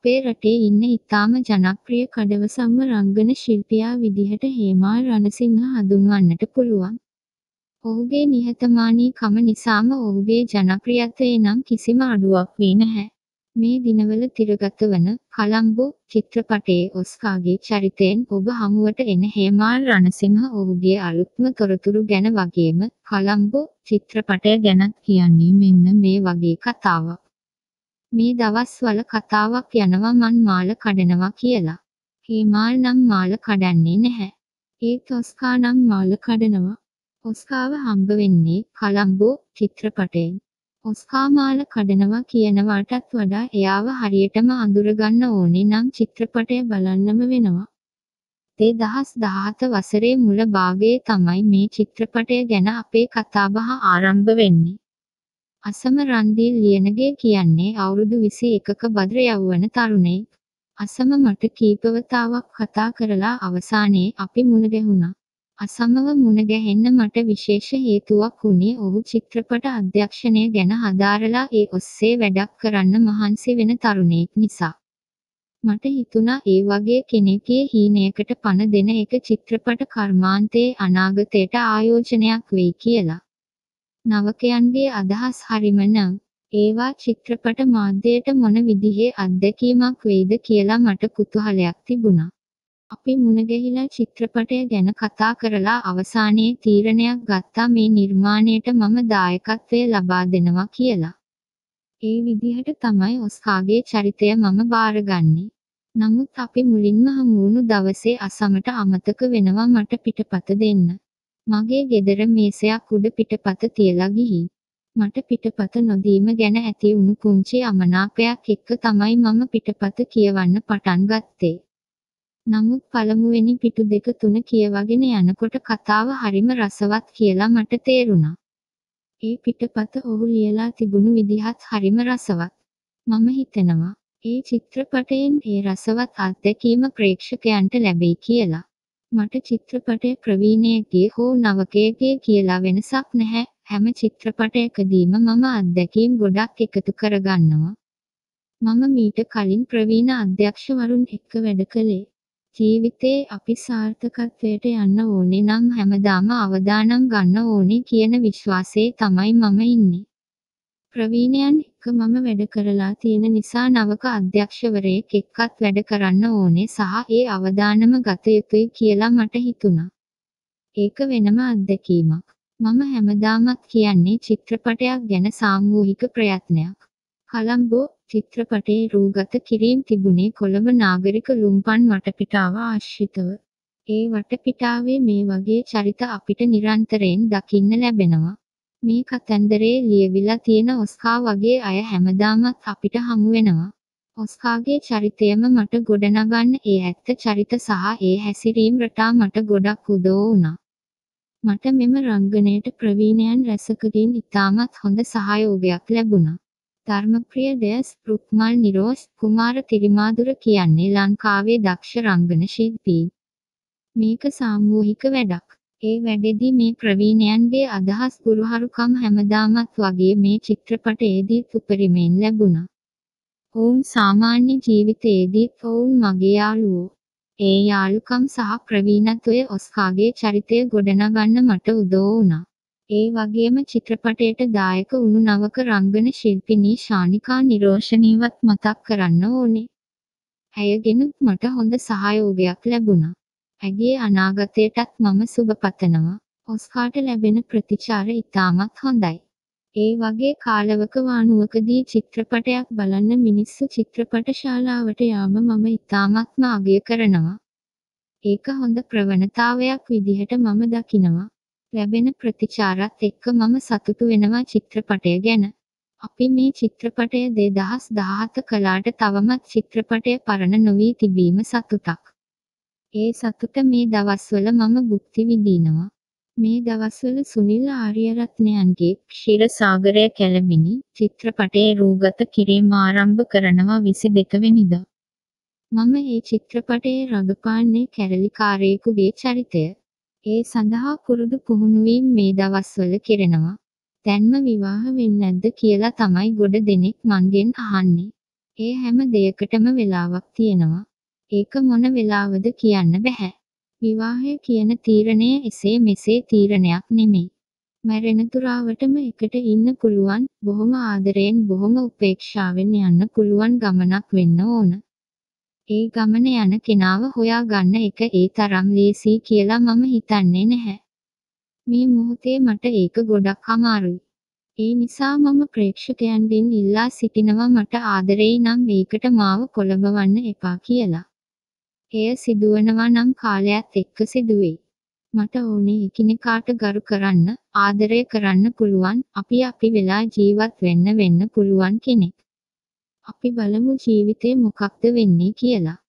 අපේ රටේ ඉන්න ඉතාම ජනප්‍රිය කඩවසම්ම රංගන ශිල්පියා විදිහට හේමාල් රණසිංහ හඳුන්වන්නට පුළුවන්. ඔහුගේ නිහතමානීකම නිසාම ඔහුගේ ජනප්‍රියත්වයේ නම් කිසිම අඩුවක් වී නැහැ. මේ දිනවල තිරගත වන කොළඹ චිත්‍රපටයේ ඔස්කාර්ගේ චරිතයෙන් ඔබ හමුවට එන හේමාල් රණසිංහ ඔහුගේ අලුත්ම තොරතුරු ගැන වගේම කොළඹ චිත්‍රපටය ගැනත් කියන්නේ මෙන්න මේ වගේ කතාවක්. මේ දවස්වල කතාවක් යනවා මන් මාල කඩනවා කියලා. හේමාල් නම් මාල කඩන්නේ නැහැ. ඒත් ඔස්කා නම් මාල කඩනවා. ඔස්කාව හම්බ වෙන්නේ කොළඹ චිත්‍රපටයෙන්. ඔස්කා මාල කඩනවා කියනවටත් වඩා එයාව හරියටම අඳුරගන්න ඕනේ නම් චිත්‍රපටය බලන්නම වෙනවා. 2017 වසරේ මුල භාගයේ තමයි මේ චිත්‍රපටය ගැන අපේ කතාබහ ආරම්භ වෙන්නේ. අසම රන්දීල් ලියනගේ කියන්නේ අවුරුදු 21ක භද්‍ර යෞවන තරුණයෙක්. අසම මට කීපවතාවක් කතා කරලා අවසානයේ අපි මුණ ගැහුණා. අසමව මුණ ගැහෙන්න මට විශේෂ හේතුවක් වුණේ ඔහු චිත්‍රපට අධ්‍යක්ෂණය ගැන හදාරලා ඒ ඔස්සේ වැඩක් කරන්න මහන්සි වෙන තරුණයෙක් නිසා. මට හිතුණා ඒ වගේ කෙනෙක්ගේ හීනයකට පණ දෙන එක චිත්‍රපට කර්මාන්තයේ අනාගතයට ආයෝජනයක් වෙයි කියලා. නවකයන්ගේ අදහස් හරිම නම් ඒවා චිත්‍රපට මාධ්‍යයට මොන විදිහේ අත්දැකීමක් වෙයිද කියලා මට කුතුහලයක් තිබුණා. අපි මුණ ගැහිලා චිත්‍රපටය ගැන කතා කරලා අවසානයේ තීරණයක් ගත්තා මේ නිර්මාණයට මම දායකත්වය ලබා දෙනවා කියලා. ඒ විදිහට තමයි ඔස්කාර්ගේ චරිතය මම බාරගන්නේ. නමුත් අපි මුලින්ම හමු වුණු දවසේ අසමට අමතක වෙනවා මට පිටපත දෙන්න. මගේ ගෙදර මේසයක් උඩ පිටපත තියලා ගිහින් මට පිටපත නොදීම ගැන ඇති වුණු පුංචි අමනාපයක් එක්ක තමයි මම පිටපත කියවන්න පටන් ගත්තේ. නමුත් පළමුවෙනි පිටු දෙක තුන කියවගෙන යනකොට කතාව හරිම රසවත් කියලා මට තේරුණා. ඒ පිටපත ඔහු ලියලා තිබුණු විදිහත් හරිම රසවත්. මම හිතනවා ඒ චිත්‍රපටයෙන් ඒ රසවත් අත්දැකීම ප්‍රේක්ෂකයන්ට ලැබෙයි කියලා. මට චිත්‍රපටයේ ප්‍රවීණයෙක්ගේ හෝ නවකයෙක්ගේ කියලා වෙනසක් නැහැ. හැම චිත්‍රපටයකදීම මම අත්දැකීම් ගොඩක් එකතු කරගන්නවා. මම මීට කලින් ප්‍රවීණ අධ්‍යක්ෂවරුන් එක්ක වැඩ කළේ. ජීවිතේ අපි සාර්ථකත්වයට යන්න ඕනේ නම් හැමදාම අවදානම් ගන්න ඕනේ කියන විශ්වාසයේ තමයි මම ඉන්නේ. ප්‍රවීණයන් එක්ක මම වැඩ කරලා තියෙන නිසා නවක අධ්‍යක්ෂවරයෙක් එක්කත් වැඩ කරන්න ඕනේ සහ ඒ අවදානම ගත යුතුයි කියලා මට හිතුණා. ඒක වෙනම අත්දැකීමක්. මම හැමදාමත් කියන්නේ චිත්‍රපටයක් ගැන සාමූහික ප්‍රයත්නයක්. කොළඹ චිත්‍රපටයේ රූගත කිරීම තිබුණේ කොළඹ නාගරික ලුම්පන් වටපිටාව ආශ්‍රිතව. ඒ වටපිටාවේ මේ වගේ චරිත අපිට නිරන්තරයෙන් දකින්න ලැබෙනවා. මේ කතන්දරේ ලියවිලා තියෙන ඔස්කා වගේ අය හැමදාමත් අපිට හමු වෙනවා. ඔස්කාර්ගේ චරිතයම මට ගොඩනගන්න ඒ ඇත්ත චරිත සහ ඒ හැසිරීම් රටා මට ගොඩක් උදව් වුණා. මට මෙම රංගනයට ප්‍රවීණයන් රැසකගෙන් ඉතාමත් හොඳ සහයෝගයක් ලැබුණා. ධර්මප්‍රිය ඩයස් රුක්මල් නිරෝෂ් කුමාර තිරිමාදුර කියන්නේ ලංකාවේ දක්ෂ රංගන ශිල්පීන්. මේක සාමූහික වැඩක්. ඒ වැඩෙදි මේ ප්‍රවීණයන්ගේ අදහස් ගුරුහරුකම් හැමදාමත් වගේ මේ චිත්‍රපටයේදී උපරිමයෙන් ලැබුණා. ඔවුන් සාමාන්‍ය ජීවිතයේදීත් ඔවුන් මගේ යාළුවෝ. ඒ යාළුකම් සහ ප්‍රවීණත්වය ඔස්කාර්ගේ චරිතය ගොඩනගන්න මට උදව් වුණා. ඒ වගේම චිත්‍රපටයට දායක වුණු නවක රංගන ශිල්පිනී ශානිකා නිරෝෂණීවත් මතක් කරන්න ඕනේ. ඇයගෙනුත් මට හොඳ සහයෝගයක් ලැබුණා. ඇගේ අනාගතයටත් මම සුබ පතනවා. ඔස්කාර්ට ලැබෙන ප්‍රතිචාර ඉතාමත් හොඳයි. ඒ වගේ කාලවක වානුවකදී චිත්‍රපටයක් බලන්න මිනිස්සු චිත්‍රපට ශාලාවට යාම මම ඉතාමත්ම අගය කරනවා. ඒක හොඳ ප්‍රවණතාවයක් විදිහට මම දකිනවා. ලැබෙන ප්‍රතිචාරත් එක්ක මම සතුටු වෙනවා චිත්‍රපටය ගැන. අපි මේ චිත්‍රපටය 2017 කළාට තවමත් චිත්‍රපටය පරණ නොවී තිබීම සතුටක්. ඒ සතුට මේ දවස්වල මම භුක්ති විඳිනවා. මේ දවස්වල සුනිල් ආරියරත්නයන්ගේ ක්ෂීරසාගරය කැලමිනි චිත්‍රපටයේ රූගත කිරීම ආරම්භ කරනවා 22 වෙනිදා. මම ඒ චිත්‍රපටයේ රඟපාන්නේ කැරලිකාරයෙකුගේ චරිතය. ඒ සඳහා පුරුදු පුහුණුවීම් මේ දවස්වල කෙරෙනවා. දැන්ම විවාහ වෙන්නේ නැද්ද කියලා තමයි ගොඩ දෙනෙක් මංගෙන් අහන්නේ. ඒ හැම දෙයකටම වෙලාවක් තියෙනවා. ඒක මොන වෙලාවද කියන්න බැහැ. විවාහය කියන තීරණය එසේ මෙසේ තීරණයක් නෙමෙයි. මැරෙන තුරාවටම එකට ඉන්න පුළුවන්, බොහොම ආදරයෙන් බොහොම උපේක්ෂාවෙන් යන්න පුළුවන් ගමනක් වෙන්න ඕන. ඒ ගමන යන කෙනාව හොයාගන්න එක ඒ තරම් ලේසි කියලා මම හිතන්නේ නැහැ. මේ මොහොතේ මට ඒක ගොඩක් අමාරුයි. ඒ නිසා මම ප්‍රේක්ෂකයන්ගෙන් ඉල්ලා සිටිනවා මට ආදරෙයි නම් ඒකට මාව කොළඹවන්න එපා කියලා. එය සිදුවනවා නම් කාලයත් එක්ක සිදුවෙයි. මට ඕනේ එකිනෙකාට ගරු කරන්න, ආදරය කරන්න පුළුවන්, අපි වෙලා ජීවත් වෙන්න පුළුවන් කෙනෙක්. අපි බලමු ජීවිතේ මොකක්ද වෙන්නේ කියලා.